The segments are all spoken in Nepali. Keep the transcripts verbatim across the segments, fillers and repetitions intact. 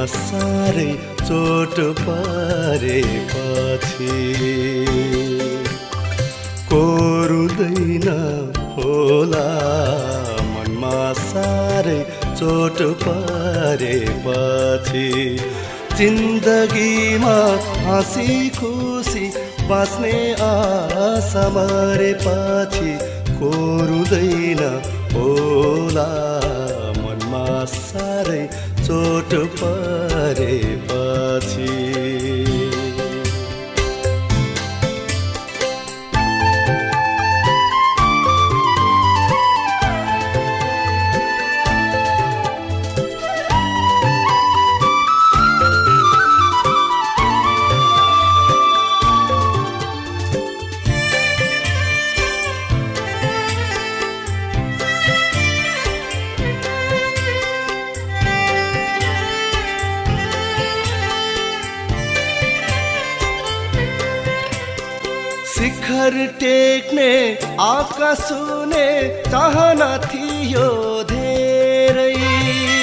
साह्रै चोट परेपछि कोरुदैन होला मनमा साह्रै चोट परेपछि जिन्दगीमा हाँसी खुसी बाँच्ने आशा मरेपछि कोरुदैन होला मनमा साह्रै चोट परेपछि शिखर टेक्ने आकाश छुने चाहना थियो धेरै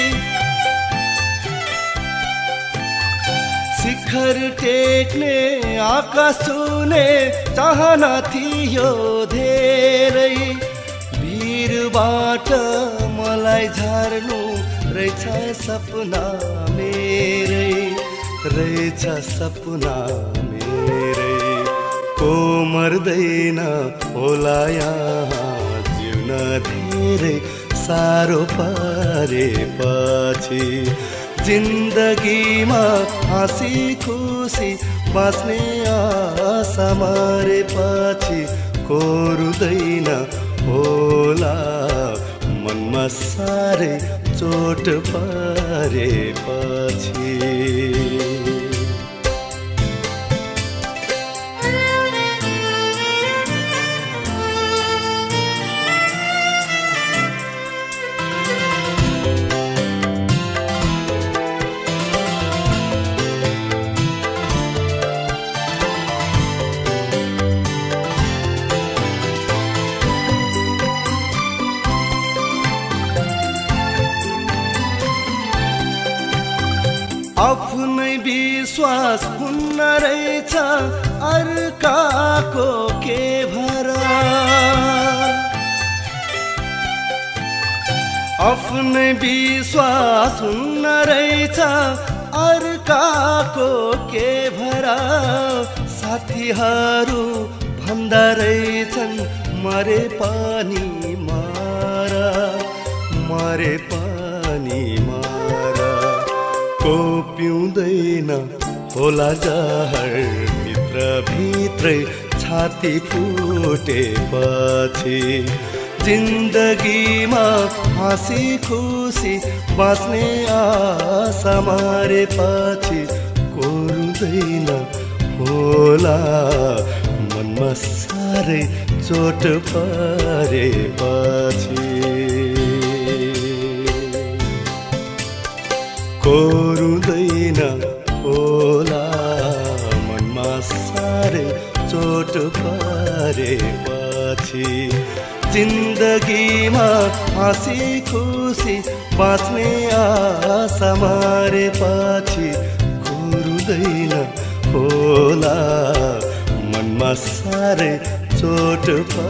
शिखर टेक्ने आकाश छुने चाहना थियो धेरै भिरबाट मलाई झार्नु रहेछ सपना मेरै रहेछ सपना मेरै को मर्दैन होला यहाँ जिउन धेरै साह्रो परेपछि जिन्दगीमा हाँसी खुसी बाँच्ने आशा मरेपछि कोरुदैन होला मनमा साह्रै चोट परेपछि आफ्नै विश्वास हुन्न रहेछ अर्काको के भरा आफ्नै विश्वास हुन्न रहेछ अर्काको के भरा साथीहरू भन्दा रहेछन् मरे पनि मारा मरे पनि मारा को पिउँदैन होला जहर भित्र भित्रै छाती फुटेपछि जिन्दगीमा हाँसी खुसी बाँच्ने आशा मरेपछि कोरुदैन होला मनमा साह्रै चोट परेपछि कोरुदैन होला मनमा साह्रै चोट परेपछि जिन्दगीमा हाँसी खुसी बाँच्ने आशा मरेपछि कोरुदैन होला मनमा साह्रै चोट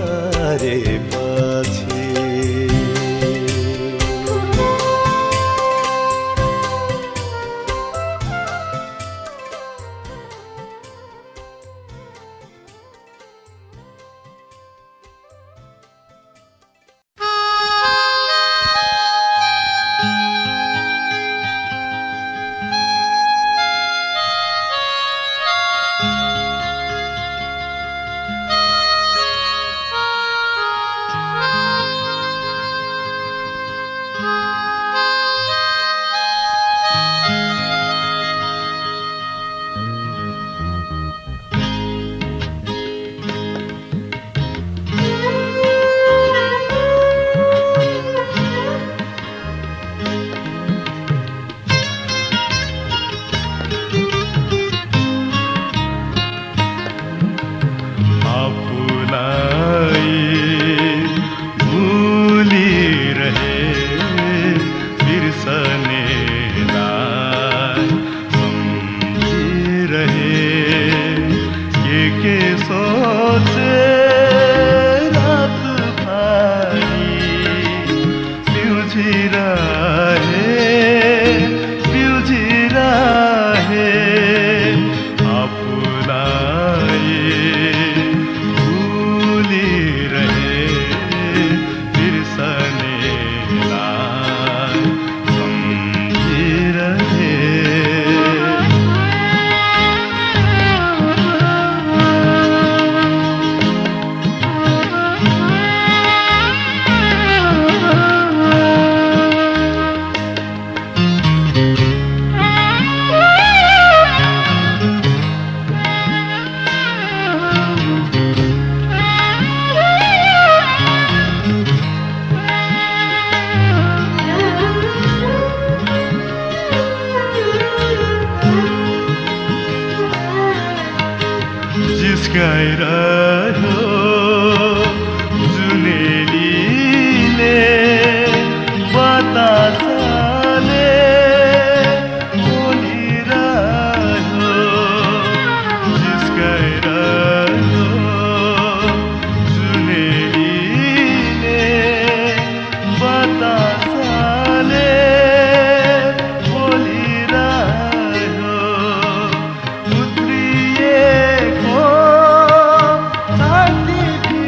परेपछि के सोचे रात भारी पिउजिरहे पिउजिरहे आफूलाई भुलिरहे बिर्सनेलाई सम्झिरहे जिस्काइरह्यो जुनेलीले बतासले बोलिरह्यो जिस्काइरह्यो जुनेलीले बतासले बोलिरह्यो उत्रिएको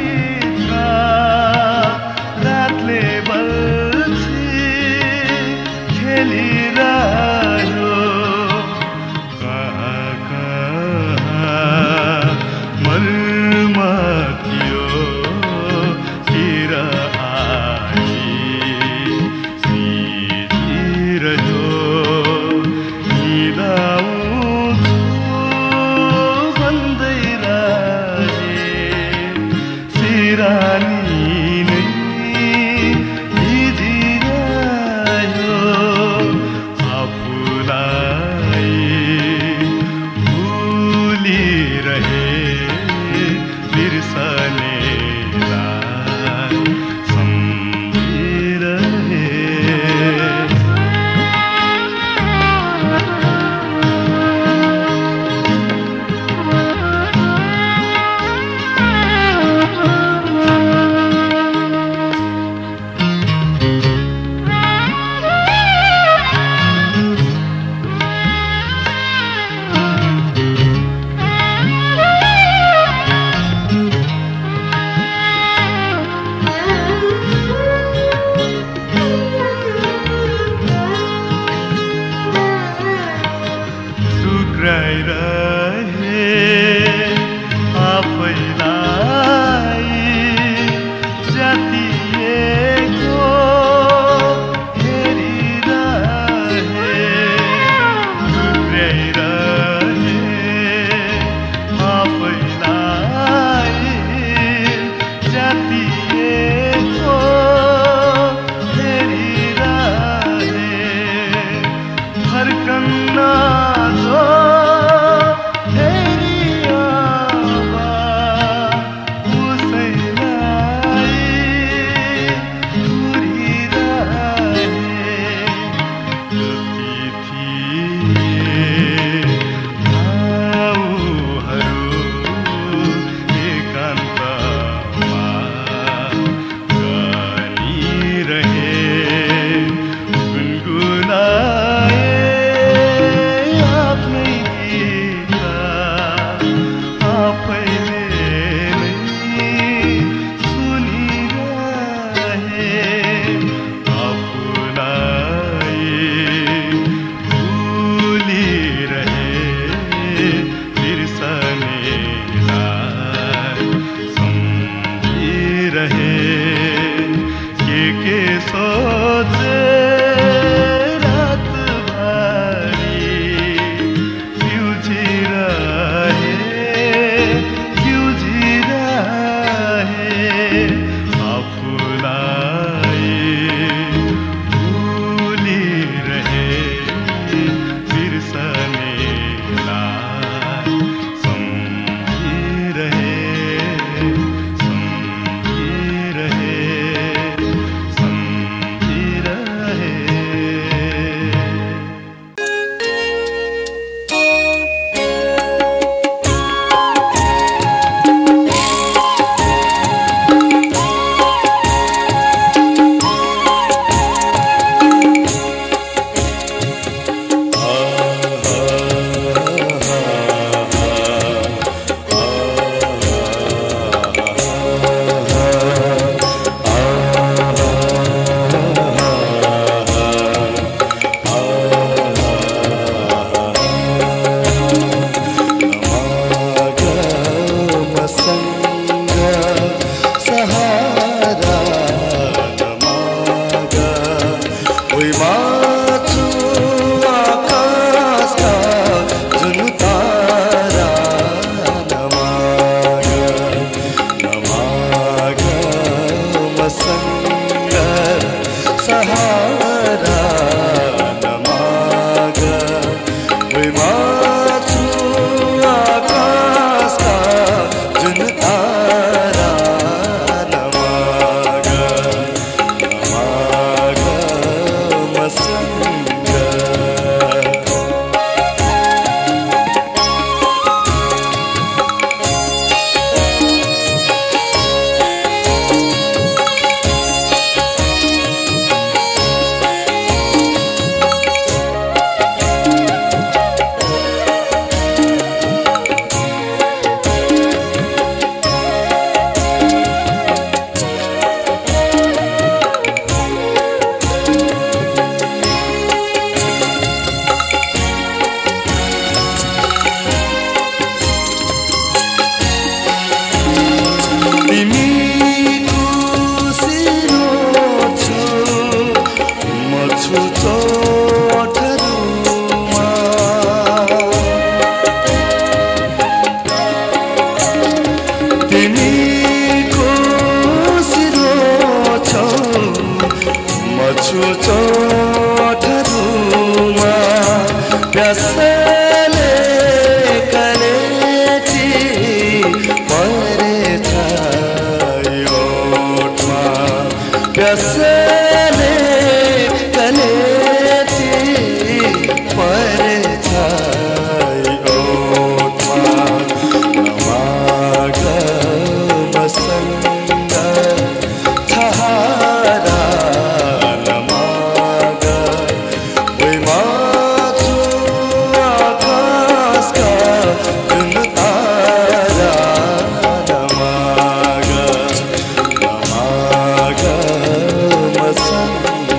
चोटहरूमा प्यासले कलेटी परेछ यो ओठमा प्यासले कलेटी परेछ यो ओठमा नमाग मसँग छहारा नमाग ओइ माथि आकाशका जुन तारा नमाग नमाग मसँग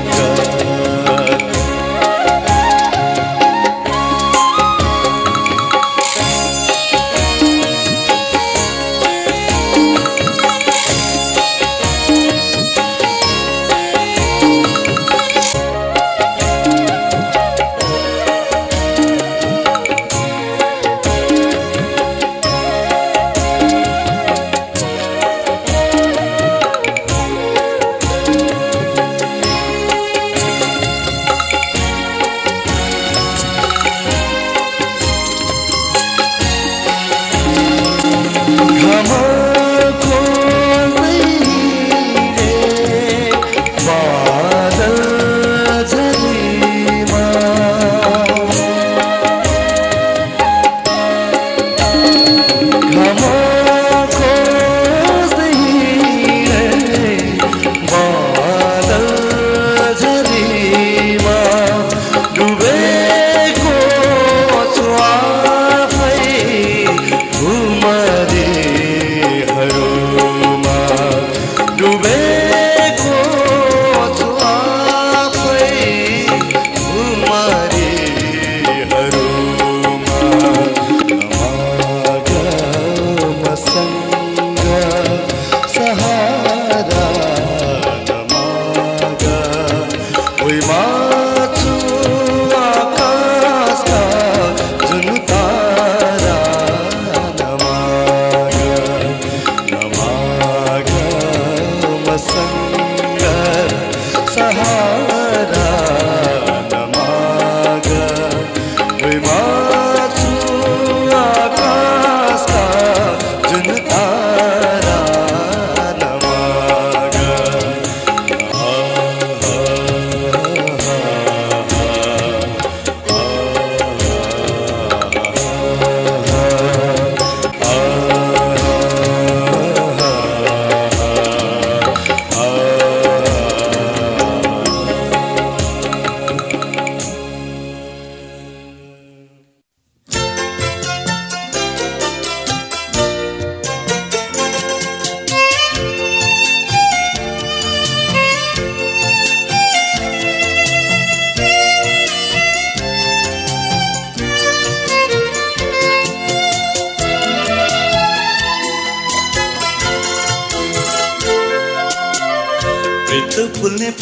फुल्ने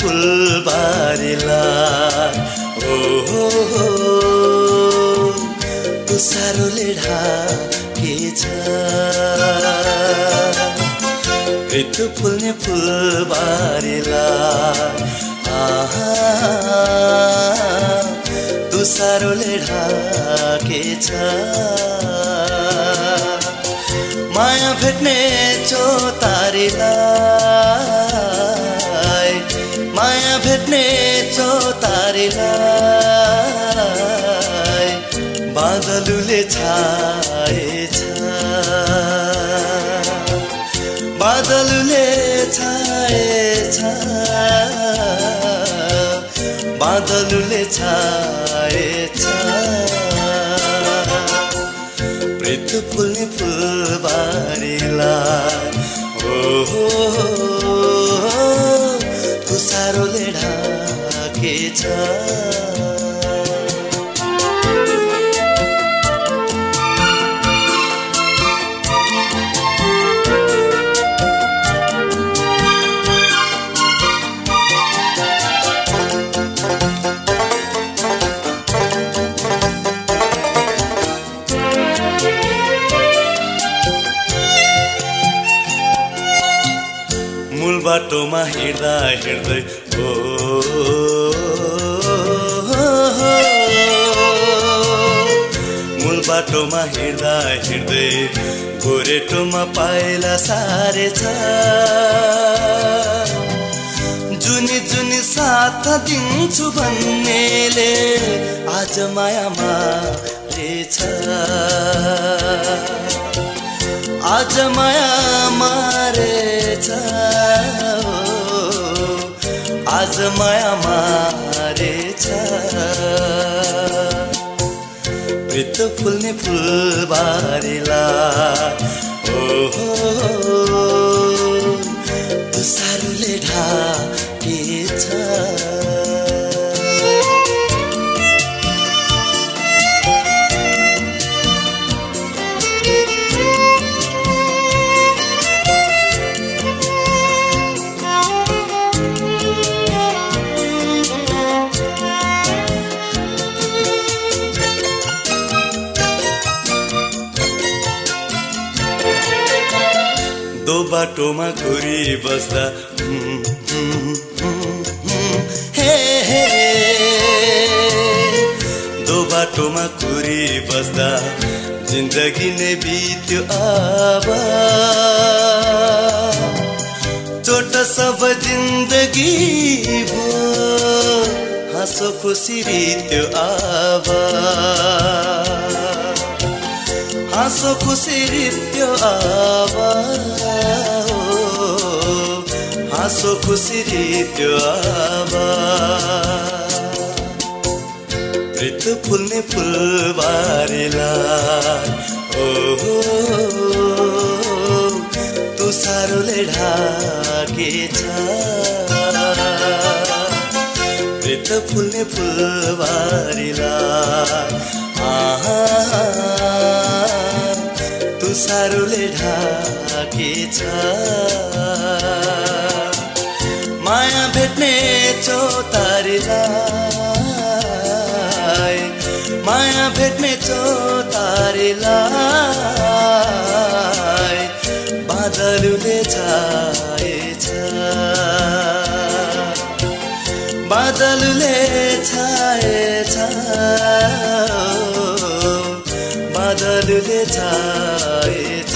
फुलबारीला ओ हो हो तुसारोले ढाकेछ ऋतु फुल्ने फुलबारीला आहा तुसारोले ढाकेछ माया भेट्ने चोतारीला माया भेट्ने चोतारीलाई बादलुले छाएछ बादलुले छाएछ बादलुले छाएछ प्रीत फुल्ने फुलबारीलाई ओ हो तुसारोले ढाकेछ बाटोमा हिँड्दा हिँड्दै हो मूल बाटोमा हिँड्दा हिँड्दै गोरेटोमा पाइला सारेछ जुनी जुनी साथ दिन्छु भन्नेले आज मायामा रहेछ आज माया मारेछ आज माया मारेछ प्रीत फुल्ने फुलबारीला ओहो तुसारोले ढाकेछ दो बाटोमा घुरी बस्दा हे हे दो बाटोमा घुरी बस्दा जिन्दगी नै बित्यो अब चोट सब जिन्दगी भो हाँसो खुसी रित्यो अब हाँसो खुसी रित्यो अब हाँसो खुसी रित्यो अब प्रीत फुल्ने फुलबारीला ओहो तुसारोले ढाकेछ प्रीत फुल्ने फुलबारीला आहा तुसारोले ढाकेछ माया भेट्ने चौतारीलाई माया भेट्ने चौतारीलाई बादलले छाएछ बादलले छाएछ बादलले छाएछ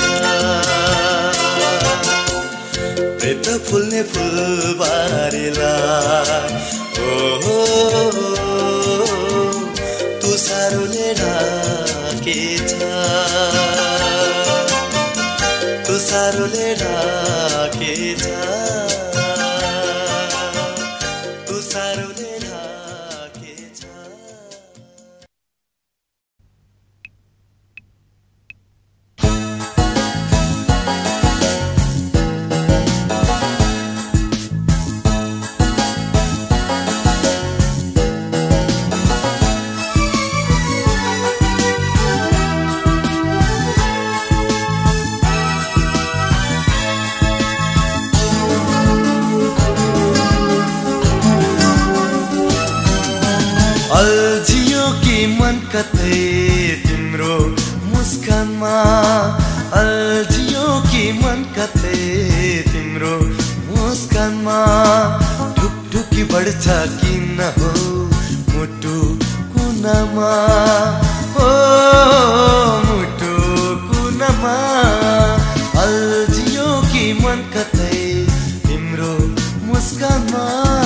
प्रीत फुल्ने फुलबारीला ओहो तुसारोले ढाकेछ तुसारोले ढाकेछ तुसारोले ढाकेछ अल्झियो कि मन कतै तिम्रो मुस्कानमा अल्झियो कि मन कतै तिम्रो मुस्कानमा ढुकढुकी बढ्छ किन हो मुटु कुनामा ओ मुटु कुनामा अल्झियो कि मन कतै तिम्रो मुस्कानमा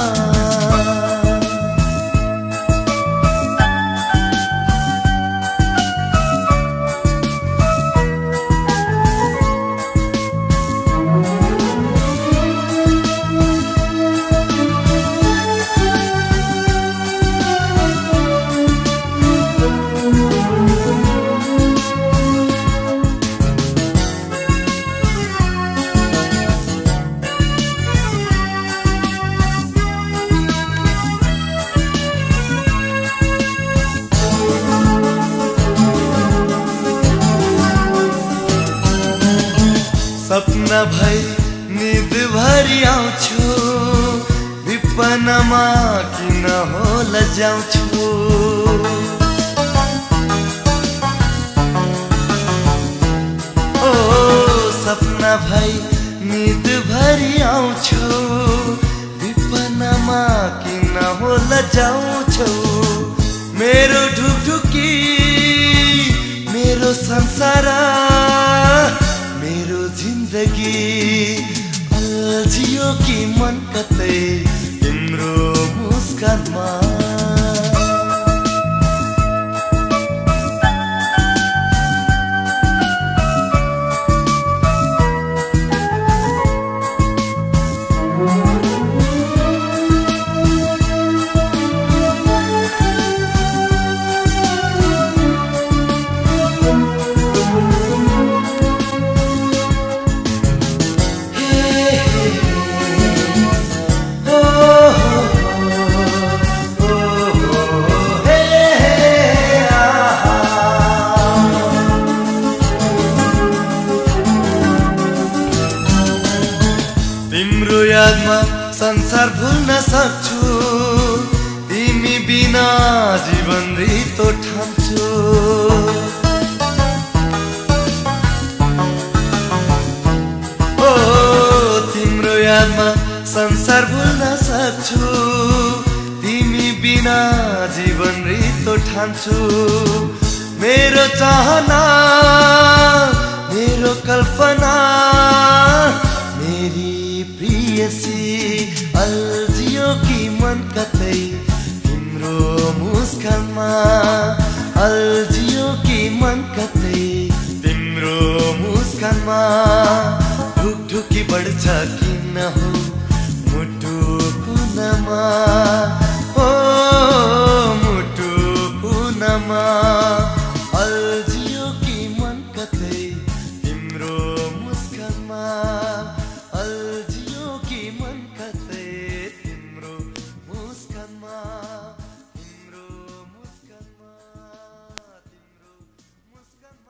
सपना भई निद भरि आउँछु विपनमा किन हो लजाउँछु ओ सपना भई निद भरि आउँछौ विपनामा किन होला जाउँछौ मेरो ढुकढुकी मेरो संसार मेरो जिन्दगी अल्झियो कि मन कतै तिम्रो मुस्कानमा संसार भुल्न सक्छु तिमी बिना जीवन रितो ठान्छु ओ तिम्रो यादमा संसार भुल्न सक्छु तिमी बिना जीवन रितो ठान्छु मेरो चाहना मेरो कल्पना मेरी प्रियसी अल्झियो कि मन कतै तिम्रो मुस्कानमा अल्झियो कि मन कतै तिम्रो मुस्कानमा ढुकढुकी बढ्छ किन हो मुटु कुनामा ओ मुटु कुनामा अल्झियो कि मन कतै तिम्रो मुस्कानमा अल्झियो कि मन कतै तिम्रो मुस्कानमा तिम्रो मुस्कानमा तिम्रो मुस्कानमा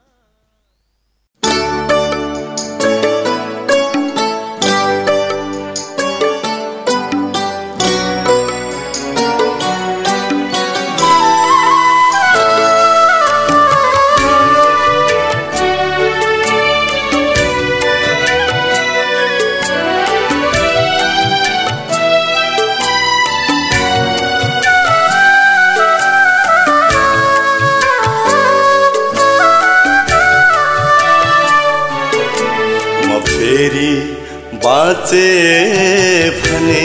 बाँचे भने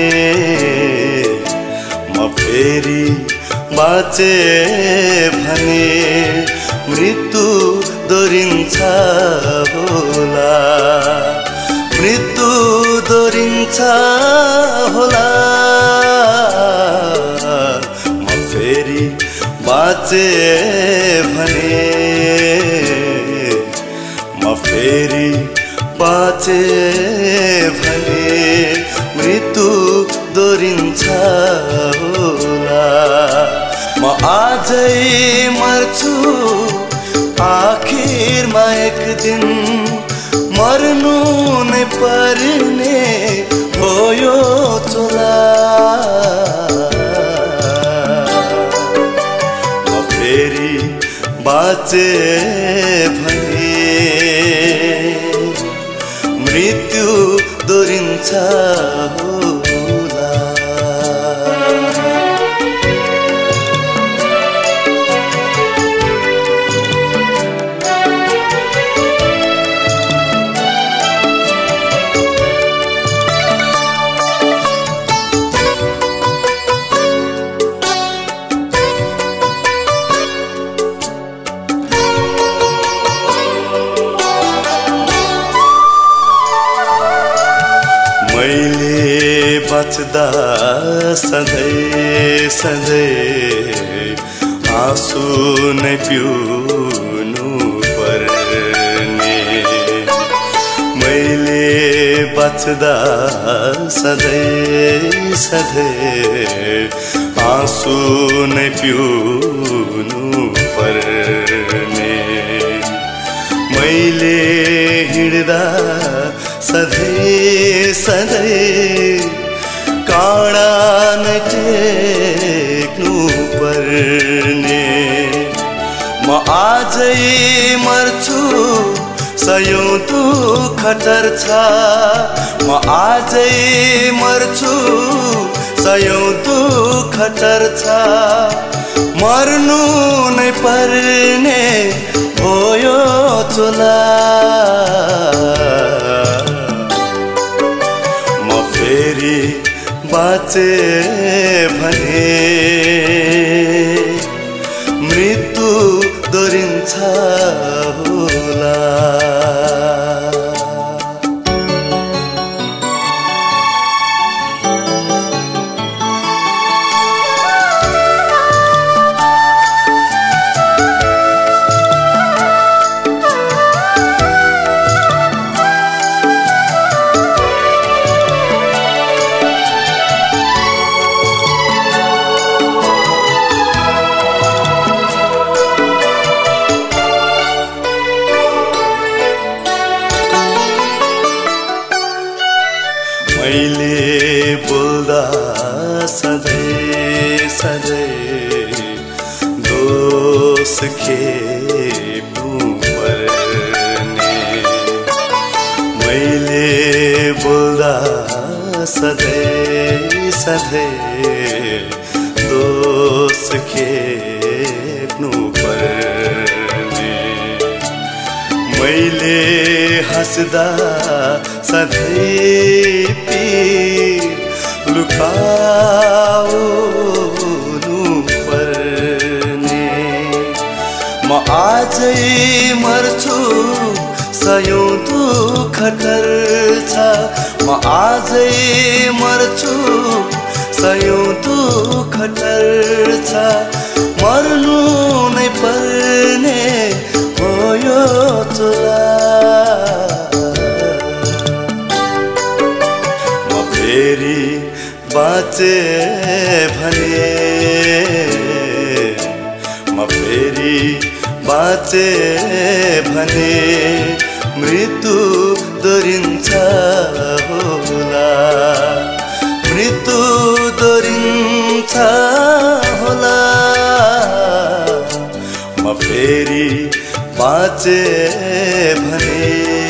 म फेरि बाँचे भने मृत्यु दोरिन्छ होला मृत्यु दोरिन्छ होला म फेरि बाँचे भने म फेरि बाँचे भने मृत्यु दोरिन्छ होला म आजै मर्छु आखिरमा एक दिन मर्नु नै पर्ने हो यो चोला म फेरि बाँचे भने मृत्यु दोरिन्छ होला बच्दा सधैँ सधैँ आँसु नै पिउनु पर्ने मैले बच्दा सधैँ सधैँ आँसु नै पिउनु पर्ने मैले हिँड्दा सधैँ सधैँ काँडा नै टेक्नु पर्ने म आजै मर्छु सयौं दुःख टर्छ म आजै मर्छु सयौं दुःख टर्छ मर्नु नै पर्ने हो यो चोला म फेरि बाँचे भने मृत्यु दोरिन्छ होला मैले बोल्दा सधैँ सधैँ दोष खेप्नु पर्ने मैले बोल्दा सधैँ सधैँ दोष खेप्नु पर्ने मैले हाँस्दा सधैँ पीर लुकाउनु पर्ने म आजै मर्छु सयौं दुःख टर्छ म आजै मर्छु सयौं दुःख टर्छ मर्नु नै पर्ने हो यो चोला फेरि बाँचे भने म फेरि बाँचे भने मृत्यु दोरिन्छ होला मृत्यु दोरिन्छ होला म फेरि बाँचे भने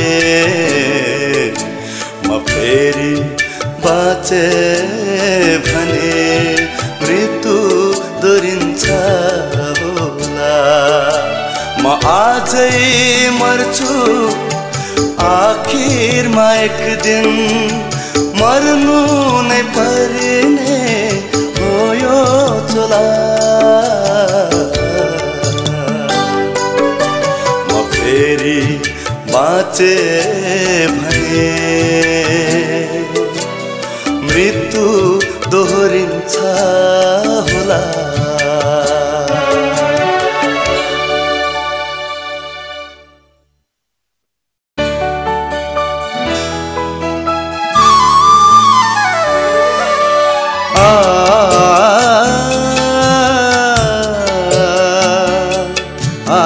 म फेरि बाँचे भने मृत्यु दोरिन्छ होला म आजै मर्छु आखिरमा एक दिन मर्नु नै पर्ने हो यो चोला म फेरि बाँचे भने मृत्यु दोहोरिन्छ होला आ आ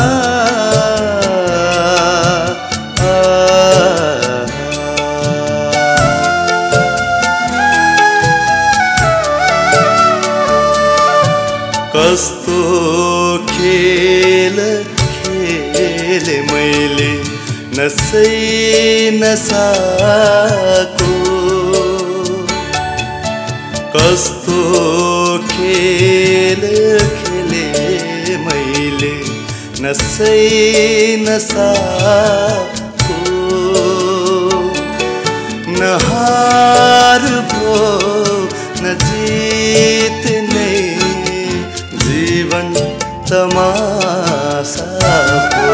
कस्तो खेल खेले मैले नसै नसाको कस्तो खेल खेले मैले नसै नसाको न हार भो न जीत नै जीवन तमासा हो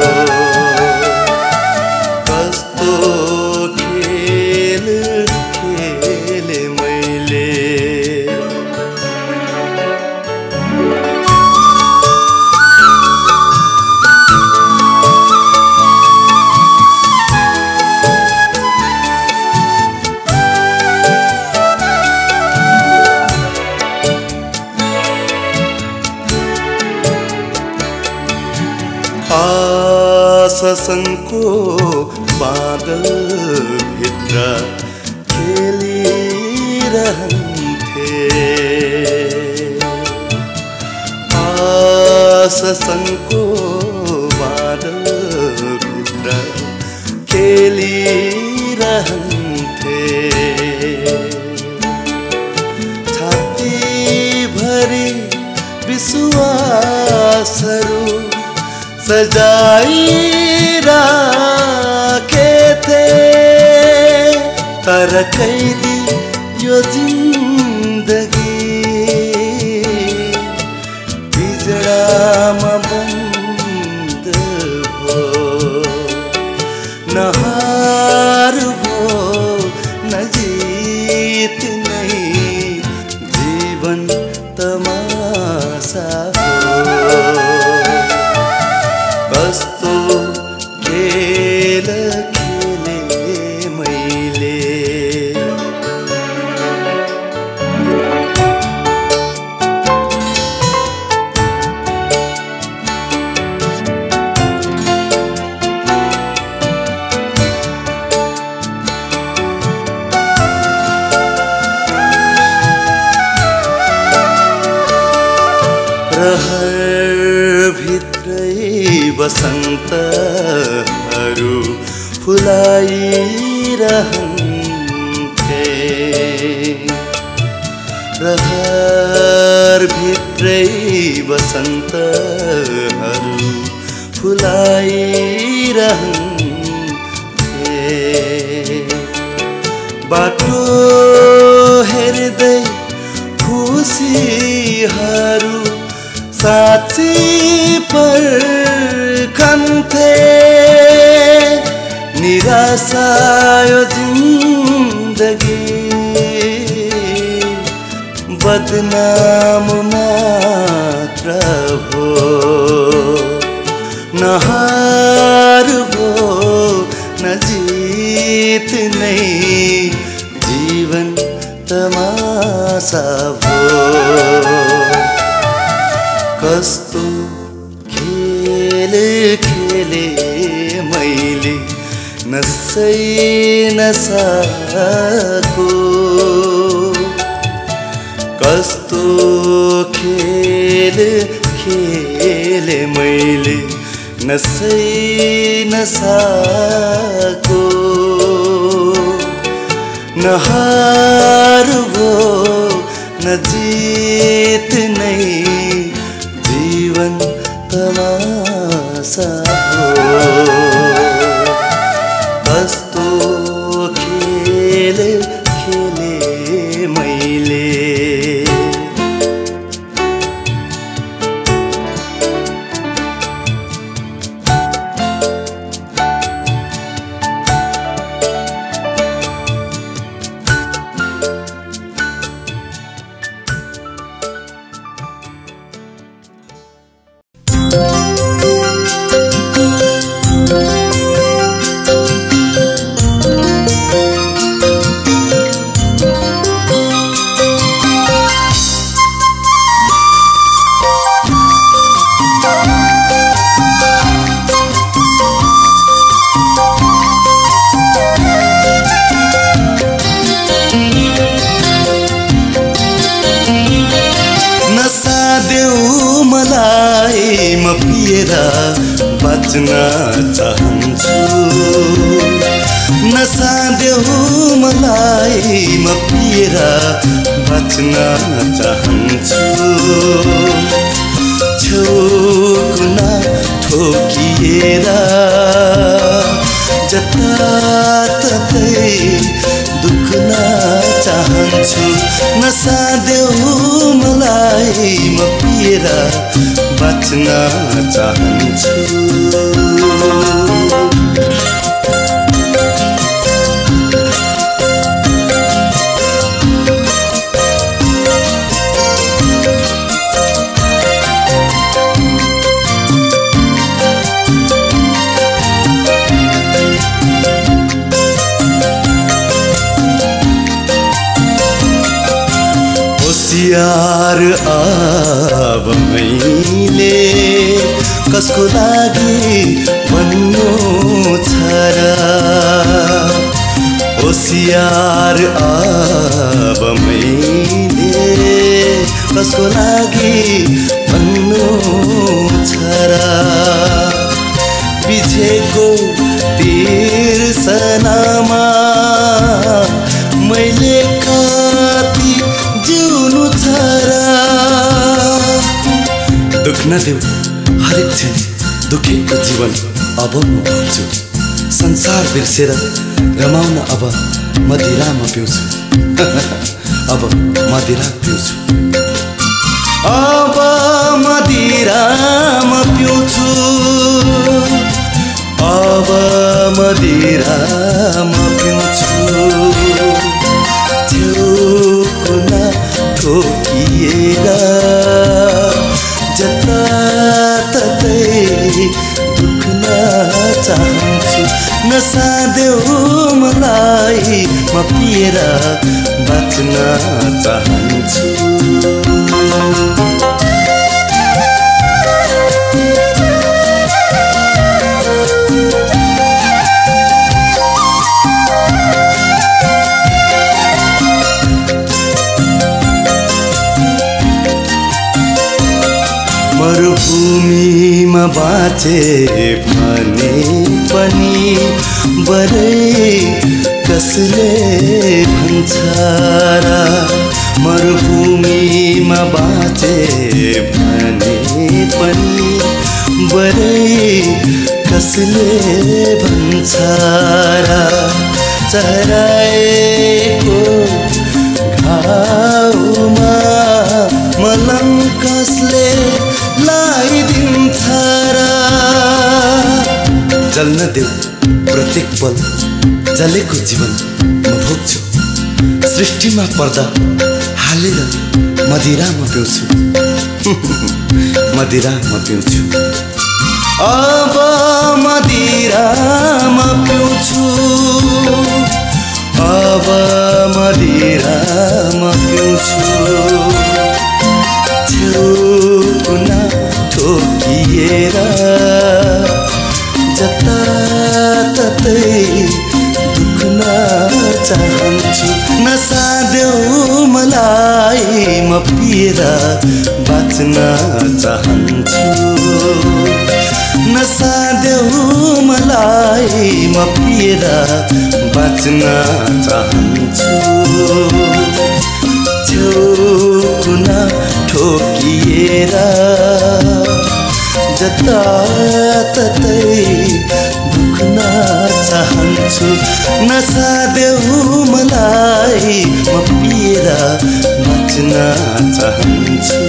कस्तो खेल खेले मैले आशासनको बादल भित्र खेलिरहन्थे आशासनको बादल भित्र रहन्थे छाती भरि विश्वासहरू सजाइराखेथे तर कैदी यो जिन्दगी बिजडामा बन्द भो नहार भो न जीत नै जीवन तमासा हो कस्तो खेल खेले मैले रहर भित्रै बसन्तहरू फुलाइरहन्थे रहर भित्रै बसन्तहरू फुलाइरहन्थे बाटो हेर्दै खुसीहरू साँच्ची पर्खन्थे निराशा यो जिन्दगी बदनाम मात्र भो नहार भो न जीत नै जीवन तमासा भो कस्तो खेल खेले मैले नसै नसाको कस्तो खेल खेले मैले नसै नसाको नहार भो न जीत नै जीवन तमासा हो कस्तो खेल खेले मैले बाँच्न चाहन्छु नसा देऊ मलाई म पिएर बाँच्न चाहन्छु छेउकुना ठोकिएर जताततै दुख्न चाहन्छु नसा देऊ मलाई म पिएर बाँच्न चाहन्छु होशियार अब मैले कसको लागि भन्नु छ र होशियार अब मैले कसको लागि भन्नु छ र बिछेको तीर सपनामा मैले कति जिउनु छ र दुख नदेऊ हरेक क्षण दुखेको जीवन अब म पाउँछु संसार बिर्सेर रमाउन अब मदिरामा पिउँछु अब मदिरा पिउँछु अब मदिरामा पिउँछु अब मदिरामा पिउँछु छेउकुना ठोकिएर जताततै दुख्न चाहन्छु नसादेऊ मलाई म पिएर बाँच्न चाहन्छु मरुभूमिमा बाँचे भने पनि बरै कसले भन्छ र मरुभूमिमा बाँचे भने पनि बरै कसले भन्छ र चराएको घाउमा मलम कसले लाइदिन्छ र जल्न देऊ प्रत्येक पल जलेको जीवन म भोग्छु सृष्टिमा पर्दा हालेर मदिरामा पिउँछु मदिरामा पिउँछु अब मदिरामा पिउँछु अब मदिरामा पिउँछु छेउकुना ठोकिएर जताततै दुख्न चाहन्छु नसादेऊ मलाई म पिएर बाँच्न चाहन्छु नसादेऊ मलाई म पिएर बाँच्न चाहन्छु छेउकुना ठोकिएर जताततै दुख्न चाहन्छु नसादेऊ मलाई म पिएर बाँच्न चाहन्छु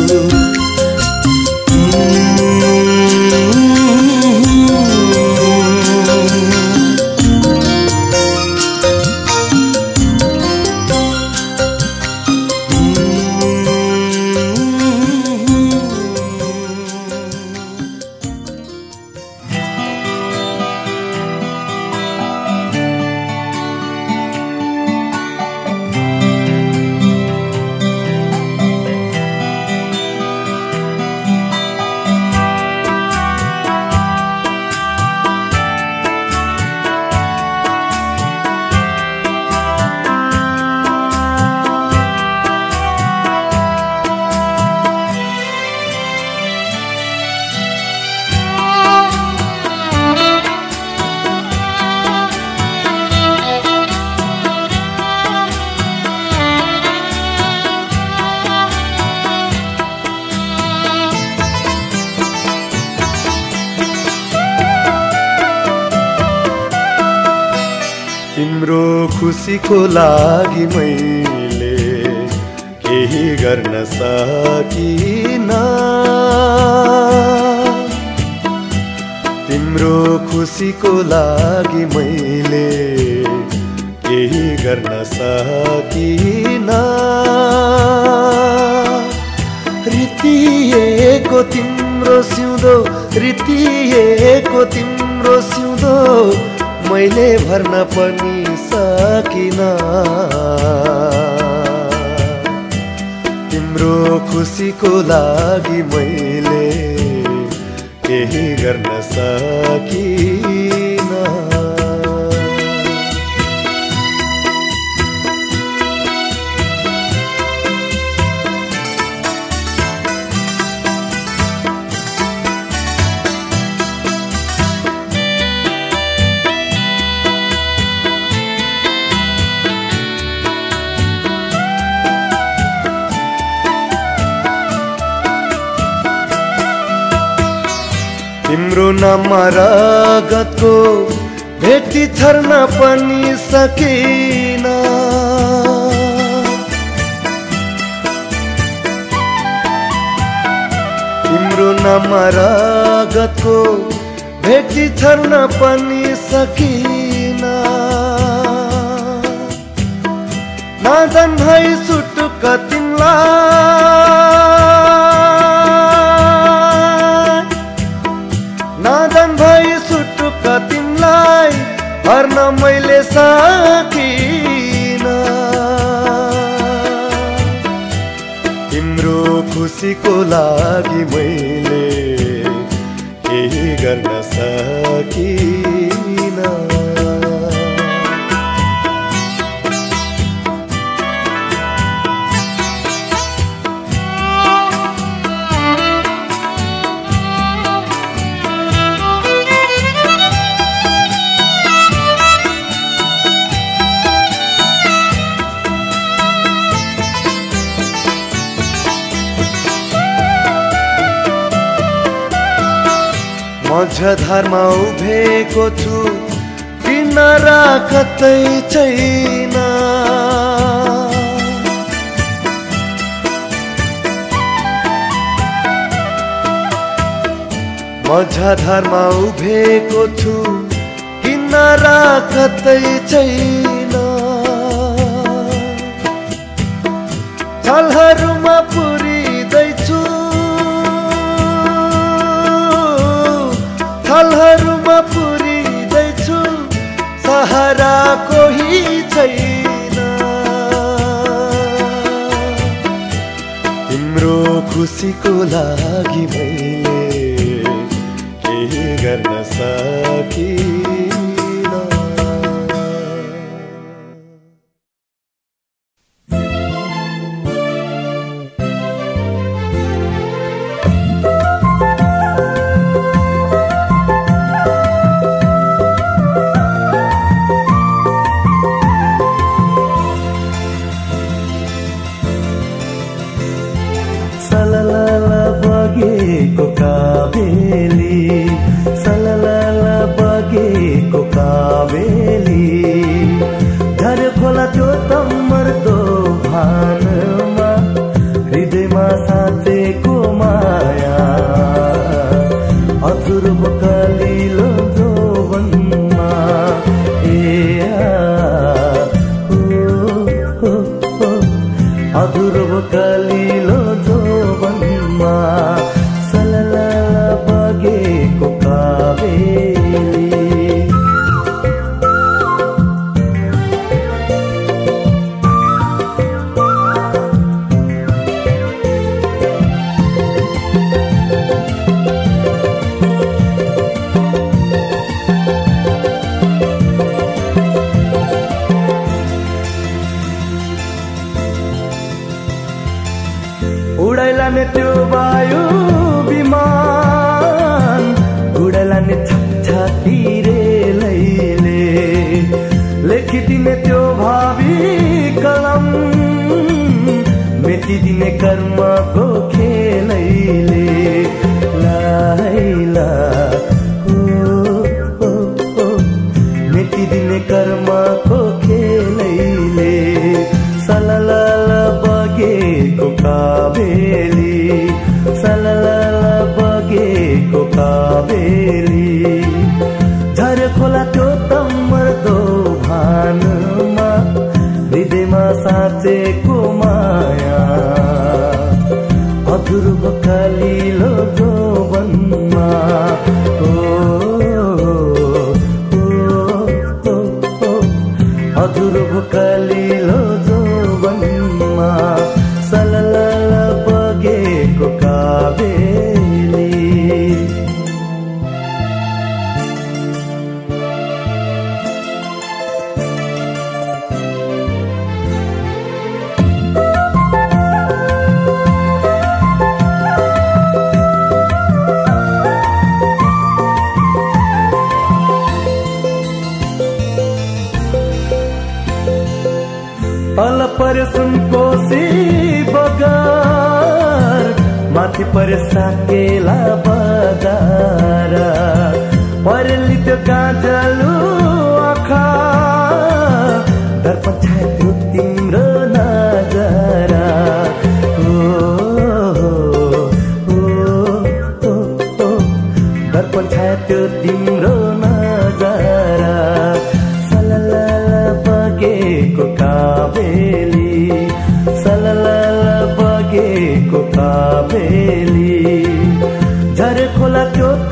तिम्रो खुसीको लागि मैले केही गर्न सकिन तिम्रो खुसीको लागि मैले केही गर्न सकिन रितिएको तिम्रो सिउँदो रितिएको तिम्रो सिउँदो मैले भर्न पनि सकिन तिम्रो खुसीको लागि मैले केही गर्न सकिन तिम्रो नाममा रगतको भेटी छर्न पनि सकिन। तिम्रो नाममा रगतको भेटी छर्न पनि सकिन। नादन भई सुटुक्क तिमीलाई, नादन भई सुटुक्क तिमीलाई हर्न मैले सकिन। तिम्रो खुसीको लागि मैले केही गर्न सकिन। मझधारमा उभेको छु किनारा कतै छैन। मझधारमा उभेको छु किनारा कतै छैन। छलहरूमा पुरिँदैछु, छलहरूमा पुरिँदैछु, सहारा कोही छैन। तिम्रो खुसीको लागि मैले केही गर्न सकिन। सललला बगेको काबेली, सललला बगेको काबेली, झर खोला त्यो तमर्दो भानमा, हृदयमा साँचेको माया, अधुरो कलिलो जोवनमा। ए अधुरो कलिलो जोवनमा, सललला बगेको काबेली। उडाइलाने त्यो वायु विमान, उडाइलाने छाती रेलैले, लेखिदिने त्यो भावी कलम, मेटिदिने कर्मको खेलैले। लाइला हो हो हो, मेटिदिने कर्मको खेलैले। सललला बगेको काबेली, सललला बगेको काबेली, झर खोला त्यो तमर्दो भानमा, हृदयमा साँचेको माया, अधुरो कलिलो जोवनमा। ओ अधुरो कलिलो जोवनमा, सललला बगेको काबेली। तल परे सुनकोशी बगर, माथि परे साकेला दारा परेली त्यो काजलु आँखा दर्पण छायो त्यो तिम्रो नजरा ओ ओ ओ ओ दर्पण छायो त्यो तिम्रो नजरा सलला बगेको काबेली सलला बगेको काबेली झरे खोला त्यो